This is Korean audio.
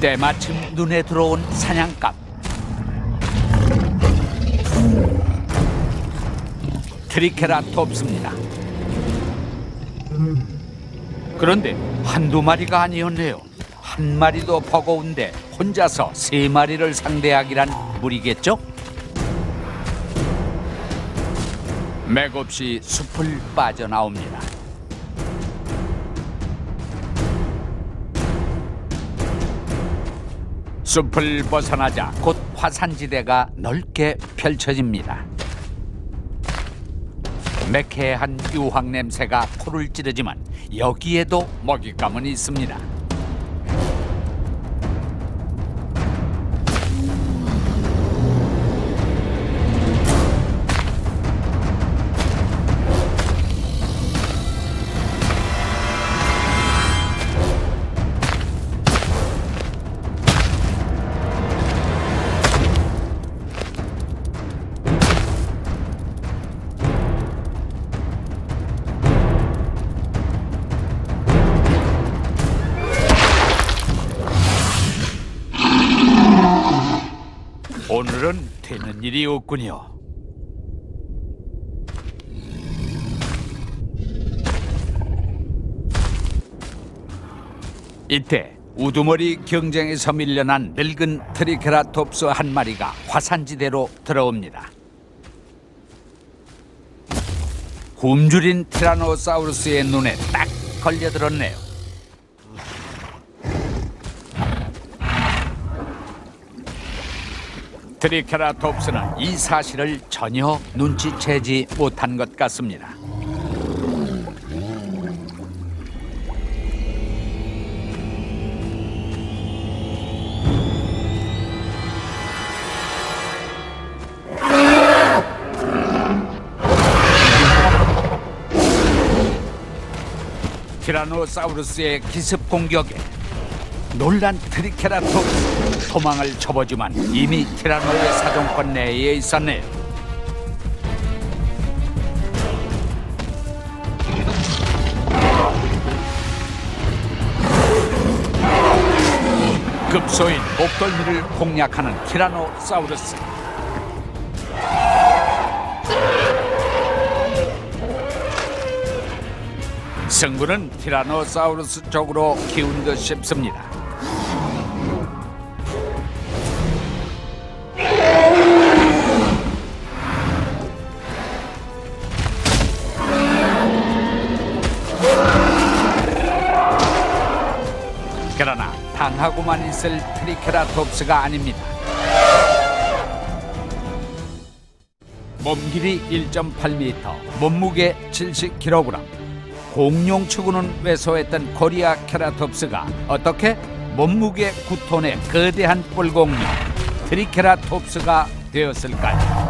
때마침 눈에 들어온 사냥감. 트리케라톱스입니다. 그런데 한두 마리가 아니었네요. 한 마리도 버거운데 혼자서 세 마리를 상대하기란 무리겠죠? 맥없이 숲을 빠져나옵니다. 숲을 벗어나자 곧 화산지대가 넓게 펼쳐집니다. 매캐한 유황 냄새가 코를 찌르지만 여기에도 먹잇감은 있습니다. 오늘은 되는 일이 없군요. 이때 우두머리 경쟁에서 밀려난 늙은 트리케라톱스 한 마리가 화산지대로 들어옵니다. 굶주린 티라노사우루스의 눈에 딱 걸려들었네요. 트리케라톱스는 이 사실을 전혀 눈치채지 못한 것 같습니다. 티라노사우루스의 기습 공격에 놀란 트리케라톱스, 도망을 쳐보지만 이미 티라노의 사정권 내에 있었네요. 급소인 목덜미를 공략하는 티라노사우루스. 승부는 티라노사우루스 쪽으로 기운 듯 싶습니다. 그러나 당하고만 있을 트리케라톱스가 아닙니다. 몸길이 1.8m, 몸무게 70kg. 공룡치고는 왜소했던 코리아 케라톱스가 어떻게 몸무게 9톤의 거대한 뿔공룡 트리케라톱스가 되었을까요?